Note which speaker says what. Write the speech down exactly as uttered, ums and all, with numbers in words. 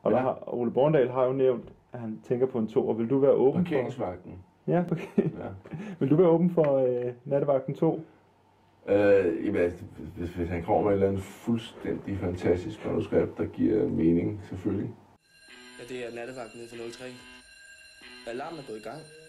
Speaker 1: Og
Speaker 2: Ja.
Speaker 1: der har, Ole Borndal har jo nævnt, at han tænker på en to, og vil du være åben for...
Speaker 2: Parkeringsvagten.
Speaker 1: Ja, okay.
Speaker 2: Ja.
Speaker 1: Vil du være åben for øh, nattevagten to?
Speaker 2: Øh, jamen, altså, hvis, hvis han kommer med et eller andet fuldstændig fantastisk manuskript, der giver mening, selvfølgelig.
Speaker 3: Ja, det er nattevagten nede for nul tre. Alarmen er gået i gang.